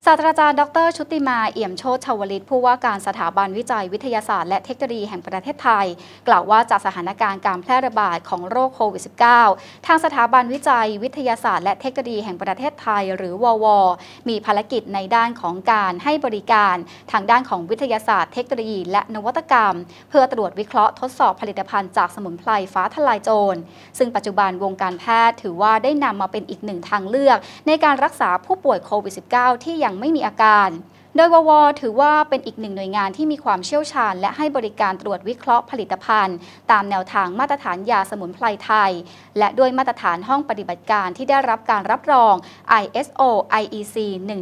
ศาสตราจารย์ดร.ชุติมาเอี่ยมโชติชวลิตผู้ว่าการสถาบันวิจัยวิทยาศาสตร์และเทคโนโลยีแห่งประเทศไทยกล่าวว่าจากสถานการณ์การแพร่ระบาดของโรคโควิด -19 ทางสถาบันวิจัยวิทยาศาสตร์และเทคโนโลยีแห่งประเทศไทยหรือวว.มีภารกิจในด้านของการให้บริการทางด้านของวิทยาศาสตร์เทคโนโลยีและนวัตกรรมเพื่อตรวจวิเคราะห์ทดสอบผลิตภัณฑ์จากสมุนไพรฟ้าทลายโจรซึ่งปัจจุบันวงการแพทย์ถือว่าได้นำมาเป็นอีกหนึ่งทางเลือกในการรักษาผู้ป่วยโควิด -19 ที่ยังไม่มีอาการโดยวว.ถือว่าเป็นอีกหนึ่งหน่วยงานที่มีความเชี่ยวชาญและให้บริการตรวจวิเคราะห์ผลิตภัณฑ์ตามแนวทางมาตรฐานยาสมุนไพรไทยและด้วยมาตรฐานห้องปฏิบัติการที่ได้รับการรับรอง ISO IEC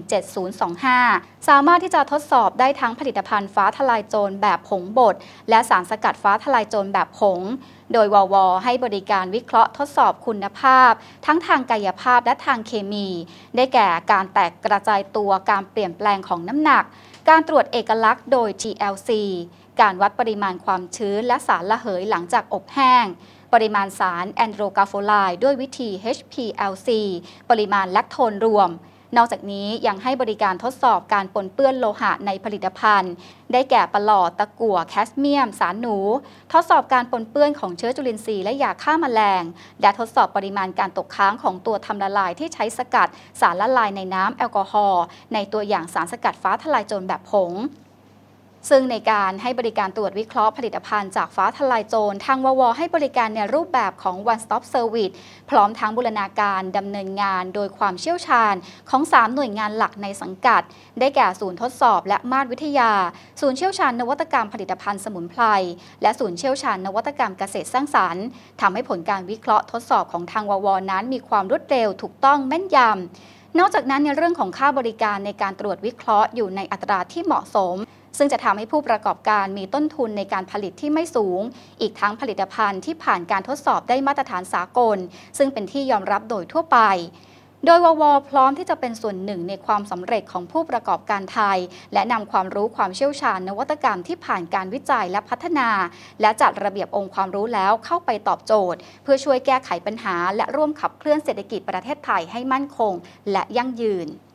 17025 สามารถที่จะทดสอบได้ทั้งผลิตภัณฑ์ฟ้าทลายโจรแบบผงบดและสารสกัดฟ้าทลายโจรแบบผงโดยวว.ให้บริการวิเคราะห์ทดสอบคุณภาพทั้งทางกายภาพและทางเคมีได้แก่การแตกกระจายตัวการเปลี่ยนแปลงของน้ำหนักการตรวจเอกลักษณ์โดย GLC การวัดปริมาณความชื้นและสารระเหยหลังจากอบแห้งปริมาณสารแอนโดรกาโฟไลด์ด้วยวิธี HPLC ปริมาณแลคโทนรวมนอกจากนี้ยังให้บริการทดสอบการปนเปื้อนโลหะในผลิตภัณฑ์ได้แก่ปลอดตะกั่วแคสเมียมสารหนูทดสอบการปนเปื้อนของเชื้อจุลินทรีย์และยาฆ่าแมลงและทดสอบปริมาณการตกค้างของตัวทำละลายที่ใช้สกัดสารละลายในน้ำแอลกอฮอล์ในตัวอย่างสารสกัดฟ้าทลายโจรแบบผงซึ่งในการให้บริการตรวจวิเคราะห์ผลิตภัณฑ์จากฟ้าทลายโจรทางวว.ให้บริการในรูปแบบของ One Stop Service พร้อมทั้งบูรณาการดำเนินงานโดยความเชี่ยวชาญของ3หน่วยงานหลักในสังกัดได้แก่ศูนย์ทดสอบและมาตรวิทยาศูนย์เชี่ยวชาญนวัตกรรมผลิตภัณฑ์สมุนไพรและศูนย์เชี่ยวชาญนวัตกรรมเกษตรสร้างสรรค์ทำให้ผลการวิเคราะห์ทดสอบของทางวว.นั้นมีความรวดเร็วถูกต้องแม่นยำนอกจากนั้นในเรื่องของค่าบริการในการตรวจวิเคราะห์อยู่ในอัตราที่เหมาะสมซึ่งจะทำให้ผู้ประกอบการมีต้นทุนในการผลิตที่ไม่สูงอีกทั้งผลิตภัณฑ์ที่ผ่านการทดสอบได้มาตรฐานสากลซึ่งเป็นที่ยอมรับโดยทั่วไปโดยวว.พร้อมที่จะเป็นส่วนหนึ่งในความสำเร็จของผู้ประกอบการไทยและนำความรู้ความเชี่ยวชาญนวัตกรรมที่ผ่านการวิจัยและพัฒนาและจัดระเบียบองค์ความรู้แล้วเข้าไปตอบโจทย์เพื่อช่วยแก้ไขปัญหาและร่วมขับเคลื่อนเศรษฐกิจประเทศไทยให้มั่นคงและยั่งยืน